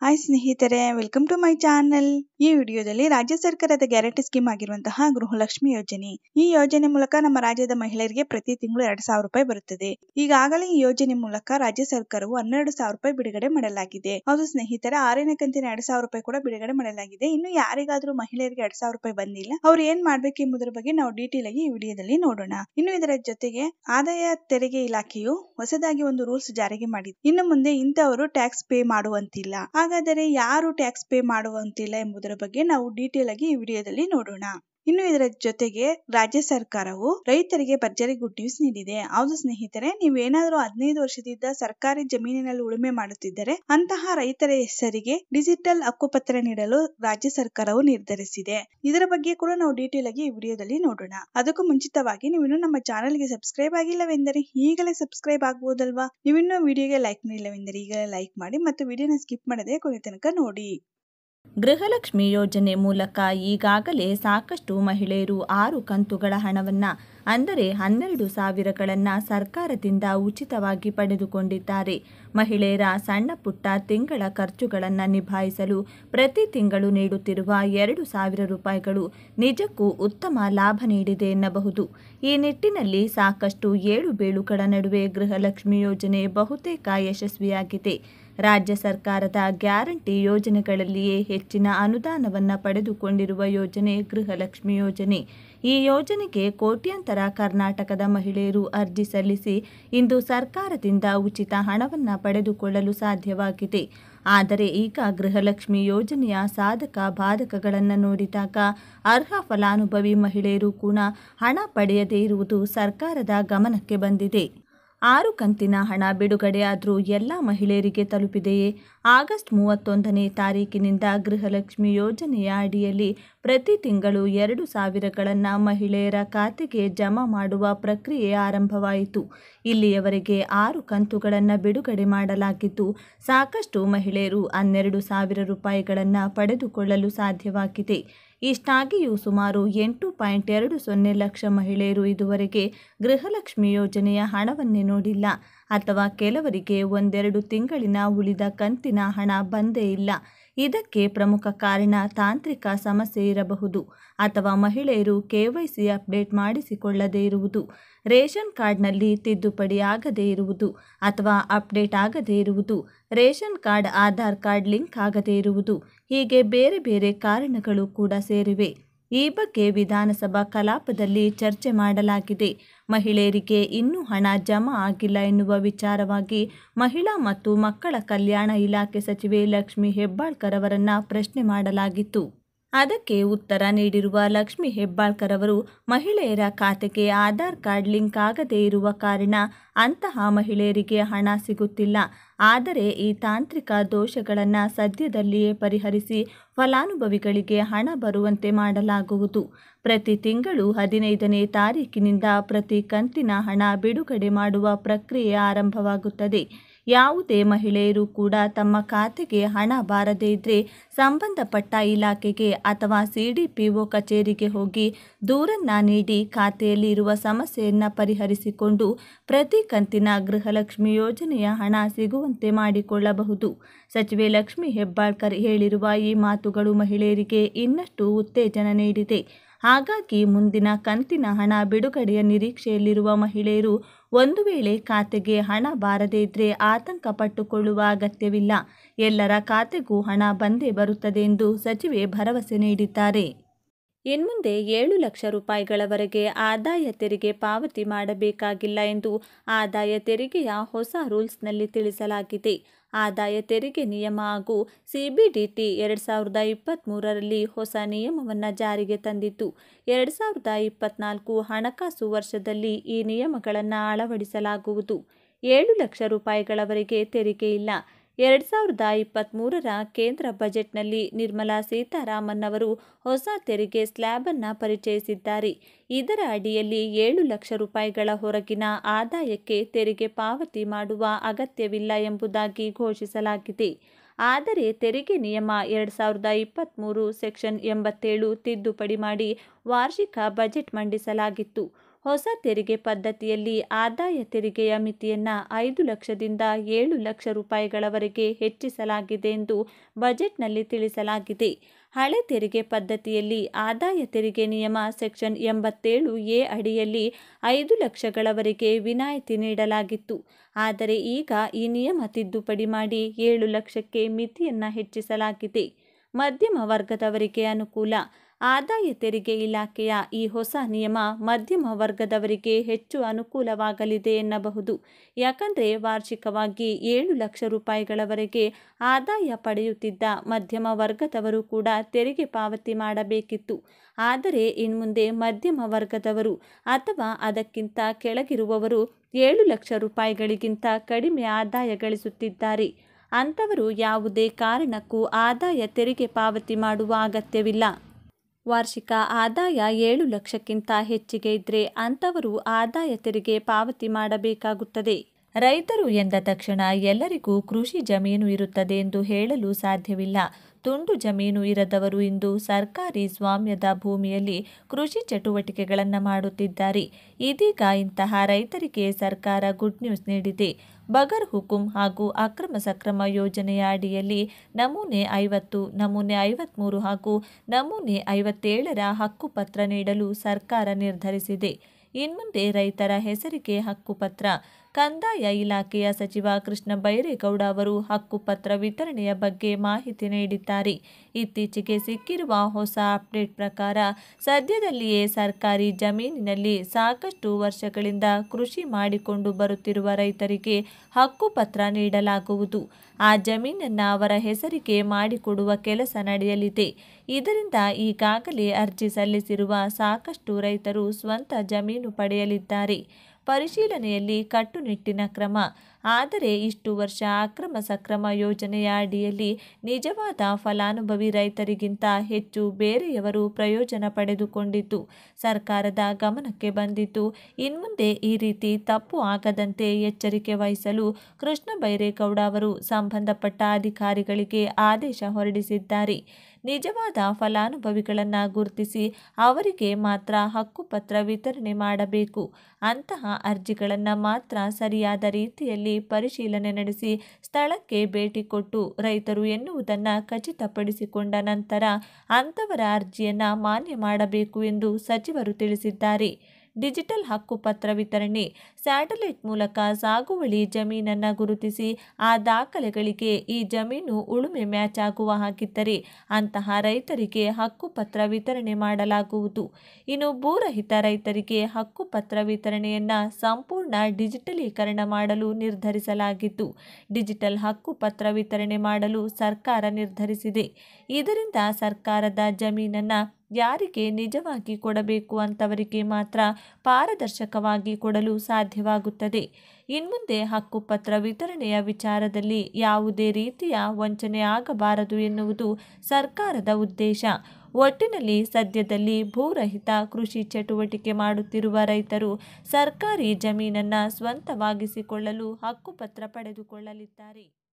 Hi ಸ್ನೇಹಿತರೆ, welcome to my channel. ಈ ವಿಡಿಯೋದಲ್ಲಿ ರಾಜ್ಯ ಸರ್ಕಾರದ ಗ್ಯಾರಂಟಿ ಸ್ಕೀಮ್ ಆಗಿರುವಂತಹ ಗೃಹಲಕ್ಷ್ಮಿ ಯೋಜನೆ. ಈ ಯೋಜನೆ ಮೂಲಕ ನಮ್ಮ ರಾಜ್ಯದ ಮಹಿಳೆಯರಿಗೆ ಪ್ರತಿ ತಿಂಗಳು 2,000 ರೂಪಾಯಿ ಬರುತ್ತದೆ. ಈಗಾಗಲೇ ಈ ಯೋಜನೆ ಮೂಲಕ ರಾಜ್ಯ ಸರ್ಕಾರವು 12,000 ರೂಪಾಯಿ ಬಿಡುಗಡೆ ಮಾಡಲಾಗಿದೆ. ಹೌದು ಸ್ನೇಹಿತರೆ, 6ನೇ ಕಂತಿನ 2,000 ರೂಪಾಯಿ ಕೂಡ ಬಿಡುಗಡೆ ಮಾಡಲಾಗಿದೆ. ಇನ್ನು ಯಾರಿಗಾದ್ರೂ ಮಹಿಳೆಯರಿಗೆ 2,000 ರೂಪಾಯಿ ಬಂದಿಲ್ಲ, ಅವ್ರು ಏನ್ ಮಾಡ್ಬೇಕು ಎಂಬುದರ ಬಗ್ಗೆ ನಾವು ಡೀಟೇಲ್ ಆಗಿ ಈ ವಿಡಿಯೋದಲ್ಲಿ ನೋಡೋಣ. ಇನ್ನು ಇದರ ಜೊತೆಗೆ ಆದಾಯ ತೆರಿಗೆ ಇಲಾಖೆಯು ಹೊಸದಾಗಿ ಒಂದು ರೂಲ್ಸ್ ಜಾರಿಗೆ ಮಾಡಿದೆ. ಇನ್ನು ಮುಂದೆ ಇಂಥವರು ಟ್ಯಾಕ್ಸ್ ಪೇ ಮಾಡುವಂತಿಲ್ಲ. ಹಾಗಾದರೆ ಯಾರು ಟ್ಯಾಕ್ಸ್ ಪೇ ಮಾಡುವಂತಿಲ್ಲ ಎಂಬುದರ ಬಗ್ಗೆ ನಾವು ಡೀಟೇಲ್ ಆಗಿ ಈ ವಿಡಿಯೋದಲ್ಲಿ ನೋಡೋಣ. ಇನ್ನು ಇದರ ಜೊತೆಗೆ ರಾಜ್ಯ ಸರ್ಕಾರವು ರೈತರಿಗೆ ಭರ್ಜರಿ ಗುಡ್ ನ್ಯೂಸ್ ನೀಡಿದೆ. ಹೌದು ಸ್ನೇಹಿತರೆ, ನೀವೇನಾದ್ರೂ 15 ವರ್ಷದಿಂದ ಸರ್ಕಾರಿ ಜಮೀನಿನಲ್ಲಿ ಉಳುಮೆ ಮಾಡುತ್ತಿದ್ದರೆ ಅಂತಹ ರೈತರ ಹೆಸರಿಗೆ ಡಿಜಿಟಲ್ ಹಕ್ಕುಪತ್ರ ನೀಡಲು ರಾಜ್ಯ ಸರ್ಕಾರವು ನಿರ್ಧರಿಸಿದೆ. ಇದರ ಬಗ್ಗೆ ಕೂಡ ನಾವು ಡೀಟೇಲ್ ಆಗಿ ಈ ವಿಡಿಯೋದಲ್ಲಿ ನೋಡೋಣ. ಅದಕ್ಕೂ ಮುಂಚಿತವಾಗಿ ನೀವಿನ್ನು ನಮ್ಮ ಚಾನೆಲ್ಗೆ ಸಬ್ಸ್ಕ್ರೈಬ್ ಆಗಿಲ್ಲವೆಂದರೆ ಈಗಲೇ ಸಬ್ಸ್ಕ್ರೈಬ್ ಆಗಬಹುದಲ್ವಾ? ನೀವಿನ್ನೂ ವಿಡಿಯೋಗೆ ಲೈಕ್ ಮಾಡಿಲ್ಲವೆಂದರೆ ಈಗಲೇ ಲೈಕ್ ಮಾಡಿ ಮತ್ತು ವಿಡಿಯೋನ ಸ್ಕಿಪ್ ಮಾಡದೆ ಕೊನೆ ತನಕ ನೋಡಿ. ಗೃಹಲಕ್ಷ್ಮಿ ಯೋಜನೆ ಮೂಲಕ ಈಗಾಗಲೇ ಸಾಕಷ್ಟು ಮಹಿಳೆಯರು 6 ಕಂತುಗಳ ಹಣವನ್ನು ಅಂದರೆ 12,000ಗಳನ್ನು ಸರ್ಕಾರದಿಂದ ಉಚಿತವಾಗಿ ಪಡೆದುಕೊಂಡಿದ್ದಾರೆ. ಮಹಿಳೆಯರ ಸಣ್ಣ ಪುಟ್ಟ ತಿಂಗಳ ಖರ್ಚುಗಳನ್ನು ನಿಭಾಯಿಸಲು ಪ್ರತಿ ತಿಂಗಳು ನೀಡುತ್ತಿರುವ 2,000 ರೂಪಾಯಿಗಳು ನಿಜಕ್ಕೂ ಉತ್ತಮ ಲಾಭ ನೀಡಿದೆ ಎನ್ನಬಹುದು. ಈ ನಿಟ್ಟಿನಲ್ಲಿ ಸಾಕಷ್ಟು ಏಳುಬೀಳುಗಳ ನಡುವೆ ಗೃಹಲಕ್ಷ್ಮಿ ಯೋಜನೆ ಬಹುತೇಕ ಯಶಸ್ವಿಯಾಗಿದೆ. ರಾಜ್ಯ ಸರ್ಕಾರದ ಗ್ಯಾರಂಟಿ ಯೋಜನೆಗಳಲ್ಲಿಯೇ ಹೆಚ್ಚಿನ ಅನುದಾನವನ್ನು ಪಡೆದುಕೊಂಡಿರುವ ಯೋಜನೆ ಗೃಹಲಕ್ಷ್ಮಿ ಯೋಜನೆ. ಈ ಯೋಜನೆಗೆ ಕೋಟ್ಯಾಂತರ ಕರ್ನಾಟಕದ ಮಹಿಳೆಯರು ಅರ್ಜಿ ಸಲ್ಲಿಸಿ ಇಂದು ಸರ್ಕಾರದಿಂದ ಉಚಿತ ಹಣವನ್ನು ಪಡೆದುಕೊಳ್ಳಲು ಸಾಧ್ಯವಾಗಿದೆ. ಆದರೆ ಈಗ ಗೃಹಲಕ್ಷ್ಮಿ ಯೋಜನೆಯ ಸಾಧಕ ಬಾಧಕಗಳನ್ನು ನೋಡಿದಾಗ ಅರ್ಹ ಫಲಾನುಭವಿ ಮಹಿಳೆಯರು ಕೂಡ ಹಣ ಪಡೆಯದೇ ಇರುವುದು ಸರ್ಕಾರದ ಗಮನಕ್ಕೆ ಬಂದಿದೆ. 6 ಕಂತಿನ ಹಣ ಬಿಡುಗಡೆಯಾದರೂ ಎಲ್ಲ ಮಹಿಳೆಯರಿಗೆ ತಲುಪಿದೆಯೇ? ಆಗಸ್ಟ್ 31ನೇ ತಾರೀಕಿನಿಂದ ಗೃಹಲಕ್ಷ್ಮಿ ಯೋಜನೆಯ ಅಡಿಯಲ್ಲಿ ಪ್ರತಿ ತಿಂಗಳು 2,000ಗಳನ್ನು ಮಹಿಳೆಯರ ಖಾತೆಗೆ ಜಮಾ ಮಾಡುವ ಪ್ರಕ್ರಿಯೆ ಆರಂಭವಾಯಿತು. ಇಲ್ಲಿಯವರೆಗೆ 6 ಕಂತುಗಳನ್ನು ಬಿಡುಗಡೆ ಮಾಡಲಾಗಿದ್ದು ಸಾಕಷ್ಟು ಮಹಿಳೆಯರು 12,000 ರೂಪಾಯಿಗಳನ್ನು ಪಡೆದುಕೊಳ್ಳಲು ಸಾಧ್ಯವಾಗಿದೆ. ಇಷ್ಟಾಗಿಯೂ ಸುಮಾರು 8.20 ಲಕ್ಷ ಮಹಿಳೆಯರು ಇದುವರೆಗೆ ಗೃಹಲಕ್ಷ್ಮಿ ಯೋಜನೆಯ ಹಣವನ್ನೇ ನೋಡಿಲ್ಲ ಅಥವಾ ಕೆಲವರಿಗೆ 1-2 ತಿಂಗಳಿನ ಉಳಿದ ಕಂತಿನ ಹಣ ಬಂದೇ ಇಲ್ಲ. ಇದಕ್ಕೆ ಪ್ರಮುಖ ಕಾರಣ ತಾಂತ್ರಿಕ ಸಮಸ್ಯೆ ಇರಬಹುದು ಅಥವಾ ಮಹಿಳೆಯರು KYC ಅಪ್ಡೇಟ್ ಮಾಡಿಸಿಕೊಳ್ಳದೇ ಇರುವುದು, ರೇಷನ್ ಕಾರ್ಡ್ನಲ್ಲಿ ತಿದ್ದುಪಡಿ ಆಗದೇ ಇರುವುದು ಅಥವಾ ಅಪ್ಡೇಟ್ ಆಗದೇ ಇರುವುದು, ration card Aadhaar card link ಆಗದೇ ಇರುವುದು, ಹೀಗೆ ಬೇರೆ ಬೇರೆ ಕಾರಣಗಳು ಕೂಡ ಸೇರಿವೆ. ಈ ಬಗ್ಗೆ ವಿಧಾನಸಭಾ ಕಲಾಪದಲ್ಲಿ ಚರ್ಚೆ ಮಾಡಲಾಗಿದೆ. ಮಹಿಳೆಯರಿಗೆ ಇನ್ನೂ ಹಣ ಜಮಾ ಆಗಿಲ್ಲ ಎನ್ನುವ ವಿಚಾರವಾಗಿ ಮಹಿಳಾ ಮತ್ತು ಮಕ್ಕಳ ಕಲ್ಯಾಣ ಇಲಾಖೆ ಸಚಿವೆ ಲಕ್ಷ್ಮಿ ಹೆಬ್ಬಾಳ್ಕರ್ ಅವರನ್ನು ಪ್ರಶ್ನೆ ಮಾಡಲಾಗಿತ್ತು. ಅದಕ್ಕೆ ಉತ್ತರ ನೀಡಿರುವ ಲಕ್ಷ್ಮಿ ಹೆಬ್ಬಾಳ್ಕರ್ ಅವರು, ಮಹಿಳೆಯರ ಖಾತೆಗೆ ಆಧಾರ್ ಕಾರ್ಡ್ ಲಿಂಕ್ ಆಗದೇ ಇರುವ ಕಾರಣ ಅಂತಹ ಮಹಿಳೆಯರಿಗೆ ಹಣ ಸಿಗುತ್ತಿಲ್ಲ. ಆದರೆ ಈ ತಾಂತ್ರಿಕ ದೋಷಗಳನ್ನು ಸದ್ಯದಲ್ಲಿಯೇ ಪರಿಹರಿಸಿ ಫಲಾನುಭವಿಗಳಿಗೆ ಹಣ ಬರುವಂತೆ ಮಾಡಲಾಗುವುದು. ಪ್ರತಿ ತಿಂಗಳು 15ನೇ ತಾರೀಕಿನಿಂದ ಪ್ರತಿ ಕಂತಿನ ಹಣ ಬಿಡುಗಡೆ ಮಾಡುವ ಪ್ರಕ್ರಿಯೆ ಆರಂಭವಾಗುತ್ತದೆ. ಯಾವುದೇ ಮಹಿಳೆಯರು ಕೂಡ ತಮ್ಮ ಖಾತೆಗೆ ಹಣ ಬಾರದೇ ಇದ್ದರೆ ಸಂಬಂಧಪಟ್ಟ ಇಲಾಖೆಗೆ ಅಥವಾ CDPO ಕಚೇರಿಗೆ ಹೋಗಿ ದೂರನ್ನು ನೀಡಿ ಖಾತೆಯಲ್ಲಿ ಇರುವ ಸಮಸ್ಯೆಯನ್ನು ಪರಿಹರಿಸಿಕೊಂಡು ಪ್ರತಿ ಕಂತಿನ ಗೃಹಲಕ್ಷ್ಮಿ ಯೋಜನೆಯ ಹಣ ಸಿಗುವಂತೆ ಮಾಡಿಕೊಳ್ಳಬಹುದು. ಸಚಿವೆ ಲಕ್ಷ್ಮಿ ಹೆಬ್ಬಾಳ್ಕರ್ ಹೇಳಿರುವ ಈ ಮಾತುಗಳು ಮಹಿಳೆಯರಿಗೆ ಇನ್ನಷ್ಟು ಉತ್ತೇಜನ ನೀಡಿದೆ. ಹಾಗಾಗಿ ಮುಂದಿನ ಕಂತಿನ ಹಣ ಬಿಡುಗಡೆಯ ನಿರೀಕ್ಷೆಯಲ್ಲಿರುವ ಮಹಿಳೆಯರು ಒಂದು ವೇಳೆ ಖಾತೆಗೆ ಹಣ ಬಾರದೇ ಇದ್ದರೆ ಆತಂಕ ಪಟ್ಟುಕೊಳ್ಳುವ ಅಗತ್ಯವಿಲ್ಲ. ಎಲ್ಲರ ಖಾತೆಗೂ ಹಣ ಬಂದೇ ಬರುತ್ತದೆ ಎಂದು ಸಚಿವೆ ಭರವಸೆ ನೀಡಿದ್ದಾರೆ. ಇನ್ಮುಂದೆ 7 ಲಕ್ಷ ರೂಪಾಯಿಗಳವರೆಗೆ ಆದಾಯ ತೆರಿಗೆ ಪಾವತಿ ಮಾಡಬೇಕಾಗಿಲ್ಲ ಎಂದು ಆದಾಯ ತೆರಿಗೆಯ ಹೊಸ ರೂಲ್ಸ್ನಲ್ಲಿ ತಿಳಿಸಲಾಗಿದೆ. ಆದಾಯ ತೆರಿಗೆ ನಿಯಮ ಹಾಗೂ CBDT 2023ರಲ್ಲಿ ಹೊಸ ನಿಯಮವನ್ನು ಜಾರಿಗೆ ತಂದಿದ್ದು 2024 ಹಣಕಾಸು ವರ್ಷದಲ್ಲಿ ಈ ನಿಯಮಗಳನ್ನು ಅಳವಡಿಸಲಾಗುವುದು. 7 ಲಕ್ಷ ರೂಪಾಯಿಗಳವರೆಗೆ ತೆರಿಗೆ ಇಲ್ಲ. 2023ರ ಕೇಂದ್ರ ಬಜೆಟ್ನಲ್ಲಿ ನಿರ್ಮಲಾ ಸೀತಾರಾಮನ್ ಅವರು ಹೊಸ ತೆರಿಗೆ ಸ್ಲ್ಯಾಬ್ ಅನ್ನು ಪರಿಚಯಿಸಿದ್ದಾರೆ. ಇದರ ಅಡಿಯಲ್ಲಿ 7 ಲಕ್ಷ ರೂಪಾಯಿಗಳ ಹೊರಗಿನ ಆದಾಯಕ್ಕೆ ತೆರಿಗೆ ಪಾವತಿ ಮಾಡುವ ಅಗತ್ಯವಿಲ್ಲ ಎಂಬುದಾಗಿ ಘೋಷಿಸಲಾಗಿದೆ. ಆದರೆ ತೆರಿಗೆ ನಿಯಮ 2023 ಸೆಕ್ಷನ್ 87 ತಿದ್ದುಪಡಿ ಮಾಡಿ ವಾರ್ಷಿಕ ಬಜೆಟ್ ಮಂಡಿಸಲಾಗಿತ್ತು. ಹೊಸ ತೆರಿಗೆ ಪದ್ಧತಿಯಲ್ಲಿ ಆದಾಯ ತೆರಿಗೆಯ ಮಿತಿಯನ್ನು 5 ಲಕ್ಷದಿಂದ 7 ಲಕ್ಷ ರೂಪಾಯಿಗಳವರೆಗೆ ಹೆಚ್ಚಿಸಲಾಗಿದೆ ಎಂದು ಬಜೆಟ್ನಲ್ಲಿ ತಿಳಿಸಲಾಗಿದೆ. ಹಳೆ ತೆರಿಗೆ ಪದ್ಧತಿಯಲ್ಲಿ ಆದಾಯ ತೆರಿಗೆ ನಿಯಮ ಸೆಕ್ಷನ್ 87A ಅಡಿಯಲ್ಲಿ 5 ಲಕ್ಷಗಳವರೆಗೆ ವಿನಾಯಿತಿ ನೀಡಲಾಗಿತ್ತು. ಆದರೆ ಈಗ ಈ ನಿಯಮ ತಿದ್ದುಪಡಿ ಮಾಡಿ 7 ಲಕ್ಷಕ್ಕೆ ಮಿತಿಯನ್ನು ಹೆಚ್ಚಿಸಲಾಗಿದೆ. ಮಧ್ಯಮ ವರ್ಗದವರಿಗೆ ಅನುಕೂಲ. ಆದಾಯ ತೆರಿಗೆ ಇಲಾಖೆಯ ಈ ಹೊಸ ನಿಯಮ ಮಧ್ಯಮ ವರ್ಗದವರಿಗೆ ಹೆಚ್ಚು ಅನುಕೂಲವಾಗಲಿದೆ ಎನ್ನಬಹುದು. ಯಾಕಂದರೆ ವಾರ್ಷಿಕವಾಗಿ 7 ಲಕ್ಷ ರೂಪಾಯಿಗಳವರೆಗೆ ಆದಾಯ ಪಡೆಯುತ್ತಿದ್ದ ಮಧ್ಯಮ ವರ್ಗದವರು ಕೂಡ ತೆರಿಗೆ ಪಾವತಿ ಮಾಡಬೇಕಿತ್ತು. ಆದರೆ ಇನ್ಮುಂದೆ ಮಧ್ಯಮ ವರ್ಗದವರು ಅಥವಾ ಅದಕ್ಕಿಂತ ಕೆಳಗಿರುವವರು 7 ಲಕ್ಷ ರೂಪಾಯಿಗಳಿಗಿಂತ ಕಡಿಮೆ ಆದಾಯ ಗಳಿಸುತ್ತಿದ್ದಾರೆ. ಅಂಥವರು ಯಾವುದೇ ಕಾರಣಕ್ಕೂ ಆದಾಯ ತೆರಿಗೆ ಪಾವತಿ ಮಾಡುವ ಅಗತ್ಯವಿಲ್ಲ. ವಾರ್ಷಿಕ ಆದಾಯ 7 ಲಕ್ಷಕ್ಕಿಂತ ಹೆಚ್ಚಿಗೆ ಇದ್ದರೆ ಅಂಥವರು ಆದಾಯ ತೆರಿಗೆ ಪಾವತಿ ಮಾಡಬೇಕಾಗುತ್ತದೆ. ರೈತರು ಎಂದ ತಕ್ಷಣ ಎಲ್ಲರಿಗೂ ಕೃಷಿ ಜಮೀನು ಇರುತ್ತದೆ ಎಂದು ಹೇಳಲು ಸಾಧ್ಯವಿಲ್ಲ. ತುಂಡು ಜಮೀನು ಇರದವರು ಇಂದು ಸರ್ಕಾರಿ ಸ್ವಾಮ್ಯದ ಭೂಮಿಯಲ್ಲಿ ಕೃಷಿ ಚಟುವಟಿಕೆಗಳನ್ನು ಮಾಡುತ್ತಿದ್ದಾರೆ. ಇದೀಗ ಇಂತಹ ರೈತರಿಗೆ ಸರ್ಕಾರ ಗುಡ್ ನ್ಯೂಸ್ ನೀಡಿದೆ. ಬಗರ್ ಹುಕುಂ ಹಾಗೂ ಅಕ್ರಮ ಸಕ್ರಮ ಯೋಜನೆಯ ಅಡಿಯಲ್ಲಿ ನಮೂನೆ 50, ನಮೂನೆ 53 ಹಾಗೂ ನಮೂನೆ 57ರ ಹಕ್ಕುಪತ್ರ ನೀಡಲು ಸರ್ಕಾರ ನಿರ್ಧರಿಸಿದೆ. ಇನ್ಮುಂದೆ ರೈತರ ಹೆಸರಿಗೆ ಹಕ್ಕುಪತ್ರ. ಕಂದಾಯ ಇಲಾಖೆಯ ಸಚಿವ ಕೃಷ್ಣ ಬೈರೇಗೌಡ ಅವರು ಹಕ್ಕುಪತ್ರ ವಿತರಣೆಯ ಬಗ್ಗೆ ಮಾಹಿತಿ ನೀಡಿದ್ದಾರೆ. ಇತ್ತೀಚೆಗೆ ಸಿಕ್ಕಿರುವ ಹೊಸ ಅಪ್ಡೇಟ್ ಪ್ರಕಾರ ಸದ್ಯದಲ್ಲಿಯೇ ಸರ್ಕಾರಿ ಜಮೀನಿನಲ್ಲಿ ಸಾಕಷ್ಟು ವರ್ಷಗಳಿಂದ ಕೃಷಿ ಮಾಡಿಕೊಂಡು ಬರುತ್ತಿರುವ ರೈತರಿಗೆ ಹಕ್ಕುಪತ್ರ ನೀಡಲಾಗುವುದು. ಆ ಜಮೀನನ್ನು ಅವರ ಹೆಸರಿಗೆ ಮಾಡಿಕೊಡುವ ಕೆಲಸ ನಡೆಯಲಿದೆ. ಇದರಿಂದ ಈಗಾಗಲೇ ಅರ್ಜಿ ಸಲ್ಲಿಸಿರುವ ಸಾಕಷ್ಟು ರೈತರು ಸ್ವಂತ ಜಮೀನು ಪಡೆಯಲಿದ್ದಾರೆ. ಪರಿಶೀಲನೆಯಲ್ಲಿ ಕಟ್ಟುನಿಟ್ಟಿನ ಕ್ರಮ. ಆದರೆ ಇಷ್ಟು ವರ್ಷ ಅಕ್ರಮ ಸಕ್ರಮ ಯೋಜನೆಯ ಅಡಿಯಲ್ಲಿ ನಿಜವಾದ ಫಲಾನುಭವಿ ರೈತರಿಗಿಂತ ಹೆಚ್ಚು ಬೇರೆಯವರು ಪ್ರಯೋಜನ ಪಡೆದುಕೊಂಡಿದ್ದು ಸರ್ಕಾರದ ಗಮನಕ್ಕೆ ಬಂದಿದ್ದು, ಇನ್ಮುಂದೆ ಈ ರೀತಿ ತಪ್ಪು ಆಗದಂತೆ ಎಚ್ಚರಿಕೆ ವಹಿಸಲು ಕೃಷ್ಣ ಬೈರೇಗೌಡ ಅವರು ಸಂಬಂಧಪಟ್ಟ ಅಧಿಕಾರಿಗಳಿಗೆ ಆದೇಶ ಹೊರಡಿಸಿದ್ದಾರೆ. ನಿಜವಾದ ಫಲಾನುಭವಿಗಳನ್ನು ಗುರುತಿಸಿ ಅವರಿಗೆ ಮಾತ್ರ ಹಕ್ಕುಪತ್ರ ವಿತರಣೆ ಮಾಡಬೇಕು. ಅಂತಹ ಅರ್ಜಿಗಳನ್ನು ಮಾತ್ರ ಸರಿಯಾದ ರೀತಿಯಲ್ಲಿ ಪರಿಶೀಲನೆ ನಡೆಸಿ ಸ್ಥಳಕ್ಕೆ ಭೇಟಿ ಕೊಟ್ಟು ರೈತರು ಎನ್ನುವುದನ್ನು ಖಚಿತಪಡಿಸಿಕೊಂಡ ನಂತರ ಅಂಥವರ ಅರ್ಜಿಯನ್ನು ಮಾನ್ಯ ಮಾಡಬೇಕು ಎಂದು ಸಚಿವರು ತಿಳಿಸಿದ್ದಾರೆ. ಡಿಜಿಟಲ್ ಹಕ್ಕುಪತ್ರ ವಿತರಣೆ. ಸ್ಯಾಟಲೈಟ್ ಮೂಲಕ ಸಾಗುವಳಿ ಜಮೀನನ್ನು ಗುರುತಿಸಿ ಆ ದಾಖಲೆಗಳಿಗೆ ಈ ಜಮೀನು ಉಳುಮೆ ಮ್ಯಾಚ್ ಆಗುವ ಹಾಗಿದ್ದರೆ ಅಂತಹ ರೈತರಿಗೆ ಹಕ್ಕುಪತ್ರ ವಿತರಣೆ ಮಾಡಲಾಗುವುದು. ಇನ್ನು ಭೂರಹಿತ ರೈತರಿಗೆ ಹಕ್ಕುಪತ್ರ ವಿತರಣೆಯನ್ನು ಸಂಪೂರ್ಣ ಡಿಜಿಟಲೀಕರಣ ಮಾಡಲು ನಿರ್ಧರಿಸಲಾಗಿದ್ದು, ಡಿಜಿಟಲ್ ಹಕ್ಕುಪತ್ರ ವಿತರಣೆ ಮಾಡಲು ಸರ್ಕಾರ ನಿರ್ಧರಿಸಿದೆ. ಇದರಿಂದ ಸರ್ಕಾರದ ಜಮೀನನ್ನು ಯಾರಿಗೆ ನಿಜವಾಗಿ ಕೊಡಬೇಕು ಅಂತವರಿಗೆ ಮಾತ್ರ ಪಾರದರ್ಶಕವಾಗಿ ಕೊಡಲು ಸಾಧ್ಯವಾಗುತ್ತದೆ. ಇನ್ಮುಂದೆ ಹಕ್ಕುಪತ್ರ ವಿತರಣೆಯ ವಿಚಾರದಲ್ಲಿ ಯಾವುದೇ ರೀತಿಯ ವಂಚನೆ ಆಗಬಾರದು ಎನ್ನುವುದು ಸರ್ಕಾರದ ಉದ್ದೇಶ. ಒಟ್ಟಿನಲ್ಲಿ ಸದ್ಯದಲ್ಲಿ ಭೂರಹಿತ ಕೃಷಿ ಚಟುವಟಿಕೆ ಮಾಡುತ್ತಿರುವ ರೈತರು ಸರ್ಕಾರಿ ಜಮೀನನ್ನು ಸ್ವಂತವಾಗಿಸಿಕೊಳ್ಳಲು ಹಕ್ಕುಪತ್ರ ಪಡೆದುಕೊಳ್ಳಲಿದ್ದಾರೆ.